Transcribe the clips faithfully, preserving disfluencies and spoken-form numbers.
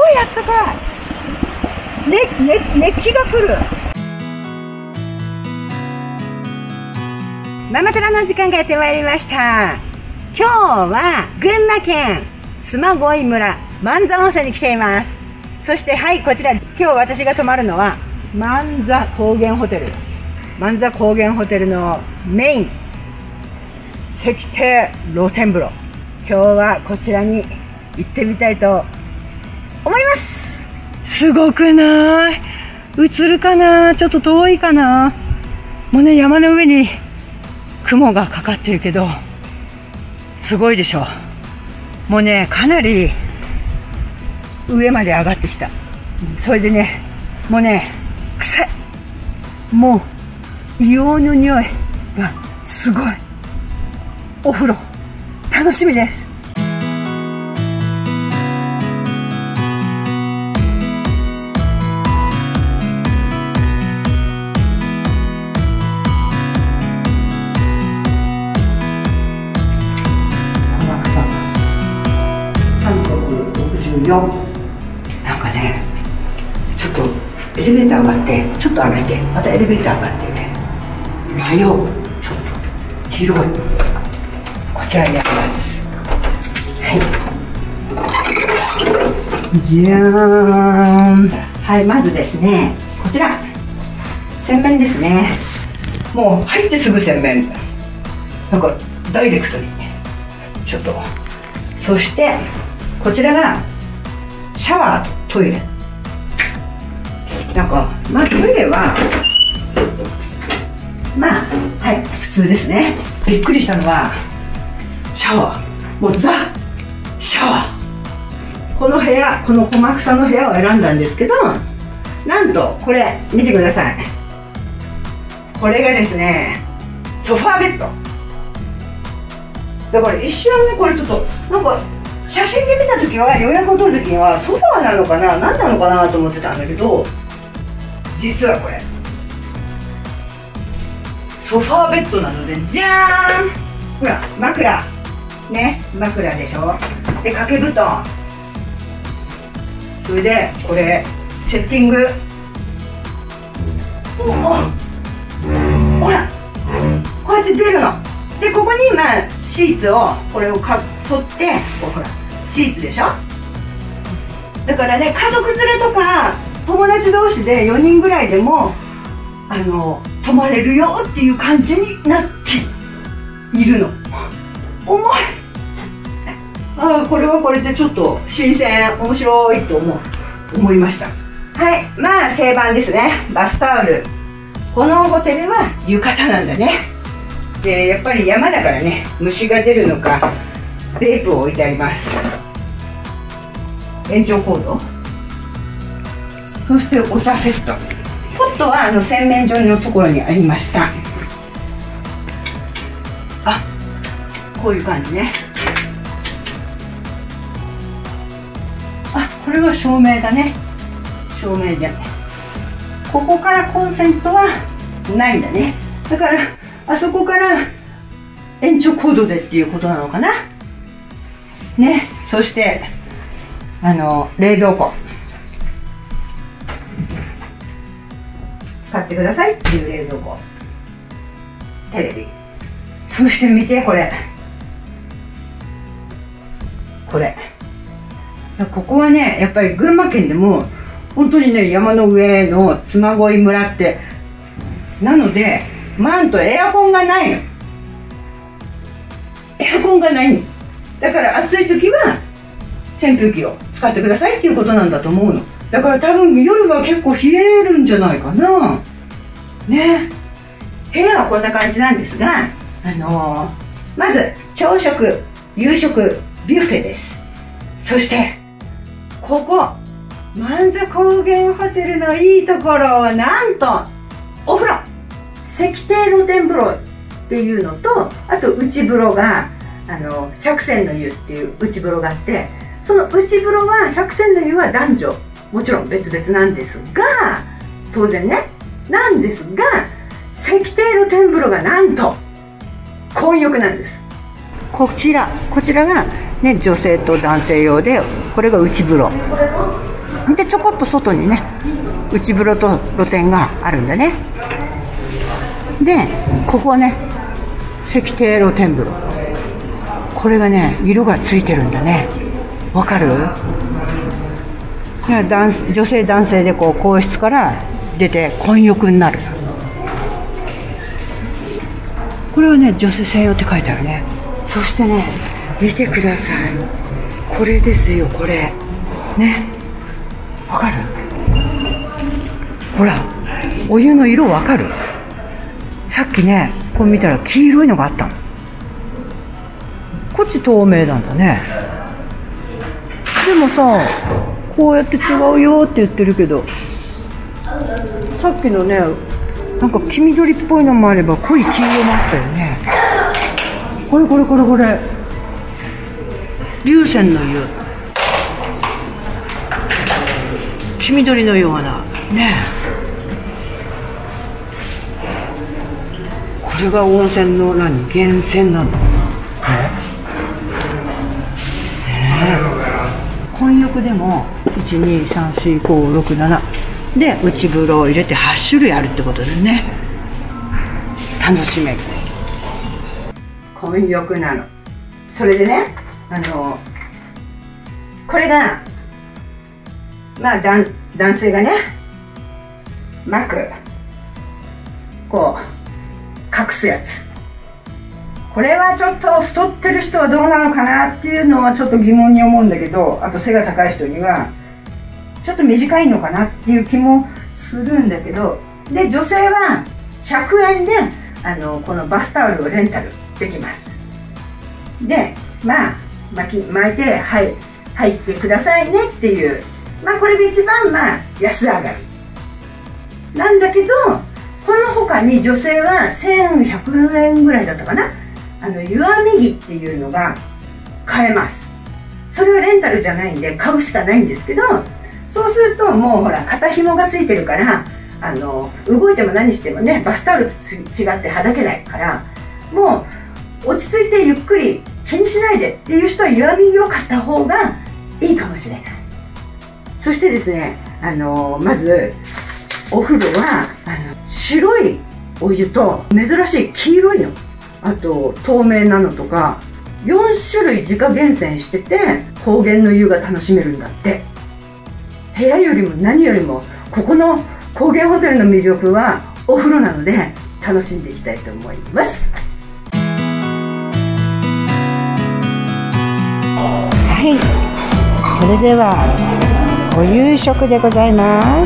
いあったかい。ね、ね、熱気が来る。ママトラの時間がやってまいりました。今日は群馬県嬬恋村万座温泉に来ています。そしてはい、こちら今日私が泊まるのは万座高原ホテルです。万座高原ホテルのメイン石庭露天風呂、今日はこちらに行ってみたいと思います。すごくない？映るかな？ちょっと遠いかな？もうね、山の上に雲がかかってるけどすごいでしょ。もうね、かなり上まで上がってきた。それでね、もうね、臭い。もう硫黄の匂いがすごい。お風呂楽しみです。なんかね、ちょっとエレベーター上がって、ちょっと歩いて、またエレベーター上がってね、迷う。ちょっと広い。こちらにあります。はい。じゃーん。はい、まずですね、こちら洗面ですね。もう入ってすぐ洗面。なんかダイレクトにちょっと。そしてこちらがシャワーとトイレ。なんかまあトイレはまあはい普通ですね。びっくりしたのはシャワー、もうザ・シャワー。この部屋、この小間草の部屋を選んだんですけど、なんとこれ見てください。これがですね、ソファーベッドだから、一瞬ね、これちょっとなんか写真で見た時は、予約を取る時にはソファーなのかな、何なのかなと思ってたんだけど、実はこれソファーベッドなので、じゃーん、ほら枕ね、枕でしょ。で掛け布団、それでこれセッティング、おお、ほらこうやって出るので、ここにまあシーツをこれをか取って、ほらシーツでしょ。だからね、家族連れとか友達同士でよにんぐらいでもあの泊まれるよっていう感じになっているの。重い。ああ、これはこれでちょっと新鮮、面白いと思う思いました。はい、まあ定番ですね、バスタオル。このホテルは浴衣なんだね。でやっぱり山だからね、虫が出るのかベープを置いてあります。延長コード、そしてお茶セット。ポットはあの洗面所のところにありました。あ、こういう感じね。あ、これは照明だね。照明じゃない。ここからコンセントはないんだね。だからあそこから延長コードでっていうことなのかなね。そしてあの冷蔵庫使ってくださいっていう冷蔵庫、テレビ、そして見てこれこれここはね、やっぱり群馬県でも本当にね、山の上の嬬恋村ってなので、なんとエアコンがないの。エアコンがないのだから暑い時は扇風機を使ってくださいっていうことなんだと思うの。だから多分夜は結構冷えるんじゃないかなね。部屋はこんな感じなんですが、あのー、まず朝食、夕食、ビュッフェです。そしてここ万座高原ホテルのいいところは、なんとお風呂、石庭露天風呂っていうのと、あと内風呂があの百泉の湯っていう内風呂があって、その内風呂は百泉の湯は男女もちろん別々なんですが、当然ねなんですが、石庭露天風呂がなんと混浴なんです。こちらこちらがね、女性と男性用で、これが内風呂でちょこっと外にね内風呂と露天があるんだね。でここはね石庭露天風呂、これがね色がついてるんだね。わかる？いや男女性男性でこう更衣室から出て混浴になる。これはね女性専用って書いてあるね。そしてね見てください、これですよ、これね、わかる？ほらお湯の色わかる？さっきねこう見たら黄色いのがあったの。こっち透明なんだね。でもさこうやって違うよって言ってるけど、さっきのねなんか黄緑っぽいのもあれば濃い黄色もあったよね。これこれこれこれ龍泉の湯、黄緑のようなね。これが温泉の何源泉なの？混浴でもいちにさんしごろくななで内風呂を入れてはち種類あるってことでね、楽しめる混浴なの。それでねあのこれがまあ男男性がね巻くこう隠すやつ、これはちょっと太ってる人はどうなのかなっていうのはちょっと疑問に思うんだけど、あと背が高い人にはちょっと短いのかなっていう気もするんだけど、で女性はひゃくえんであのこのバスタオルをレンタルできます。でまあ巻き巻いて、はい、入ってくださいねっていう、まあこれで一番まあ安上がりなんだけど、その他に女性はせんひゃくえんぐらいだったかな、あの湯あみ着っていうのが買えます。それはレンタルじゃないんで買うしかないんですけど、そうするともうほら肩紐がついてるから、あの動いても何してもねバスタオルと違ってはだけないから、もう落ち着いてゆっくり気にしないでっていう人は湯あみ着を買った方がいいかもしれない。そしてですね、あのまずお風呂はあの白いお湯と珍しい黄色いの、あと透明なのとかよん種類自家厳選してて高原の湯が楽しめるんだって。部屋よりも何よりもここの高原ホテルの魅力はお風呂なので楽しんでいきたいと思います。はい、それではお夕食でございます。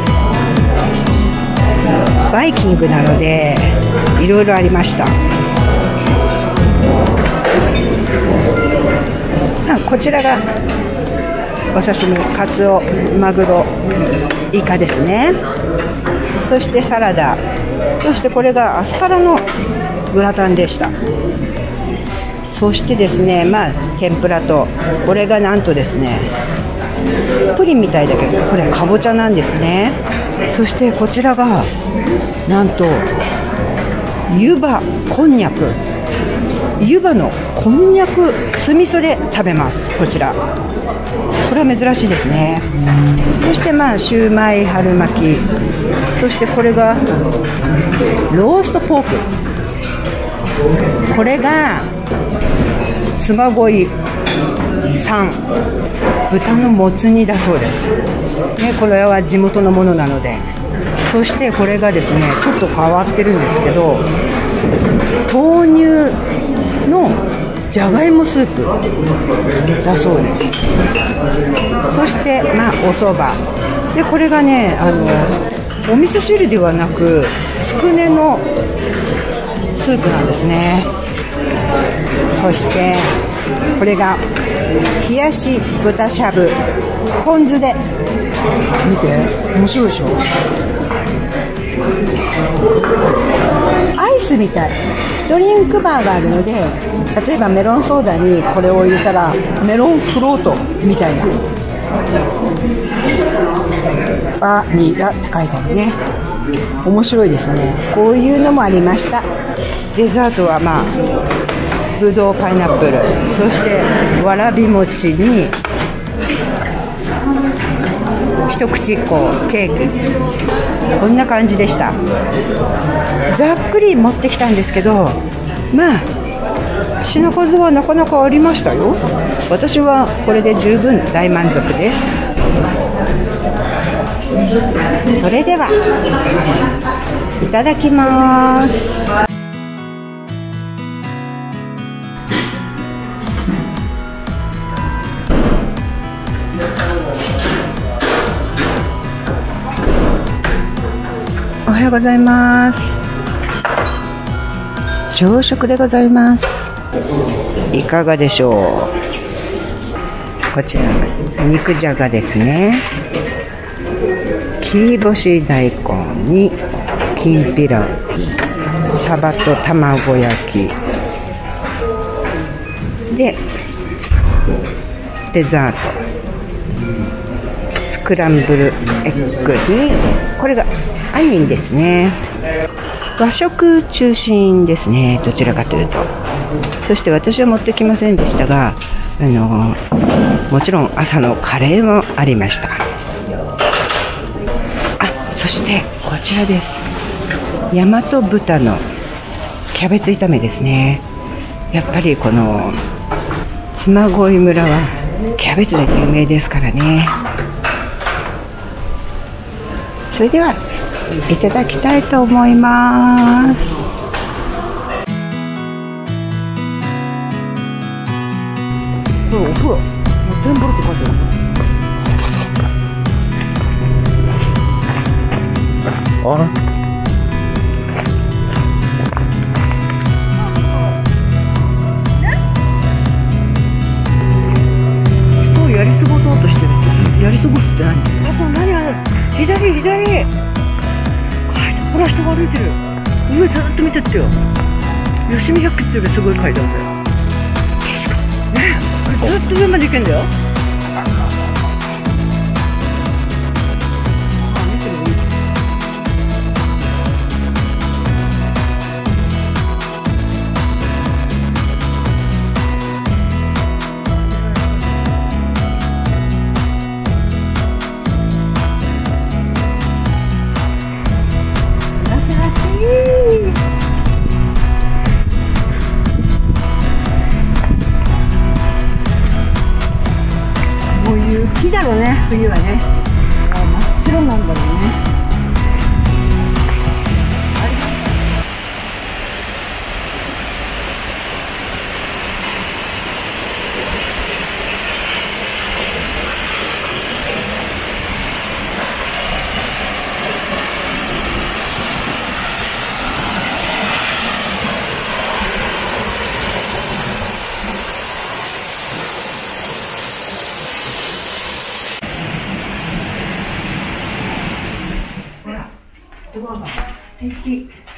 バイキングなのでいろいろありました。あ、こちらがお刺身、カツオ、マグロ、イカですね。そしてサラダ、そしてこれがアスパラのグラタンでした。そしてですね、まあ天ぷらと、これがなんとですねプリンみたいだけどこれかぼちゃなんですね。そしてこちらがなんと湯葉こんにゃく、湯葉のこんにゃく酢味噌で食べます。こちらこれは珍しいですね。そしてまあシューマイ春巻き、そしてこれがローストポーク、これが嬬恋産豚のもつ煮だそうです、ね、これは地元のものなので。そしてこれがですねちょっと変わってるんですけど、豆乳のじゃがいもスープだそうです。そしてまあお蕎麦で、これがねあのお味噌汁ではなくつくねのスープなんですね。そしてこれが冷やし豚しゃぶポン酢で、見て面白いでしょ、アイスみたい。ドリンクバーがあるので、例えばメロンソーダにこれを入れたらメロンフロートみたいな。バニラって書いてあるね。面白いですね。こういうのもありました。デザートはまあぶどうパイナップル、そしてわらび餅に一口こうケーキ、こんな感じでした。ざっくり持ってきたんですけど、まあ品数はなかなかありましたよ。私はこれで十分大満足です。それではいただきます。おはようございます。朝食でございます。いかがでしょう。こちら肉じゃがですね。切り干し大根にきんぴら、サバと卵焼きで、デザートスクランブルエッグに、これがアニンですね。和食中心ですね、どちらかというと。そして私は持ってきませんでしたが、あのもちろん朝のカレーもありました。あ、そしてこちらです。大和豚のキャベツ炒めですね。やっぱりこの嬬恋村はキャベツで有名ですからね。それではいただきたいと思います。お風呂、露天風呂って書いてある。あら、人をやり過ごそうとしてるって、やり過ごすって何？あ、そう、何あれ、左左、ほら人が歩いてる。上ずっと見てってよ。吉見百景ってすごい階段だよ。確かねえ、これずっと上まで行けんだよ。もう雪だろうね、冬はね。あ、真っ白なんだろうね。ドアが素敵。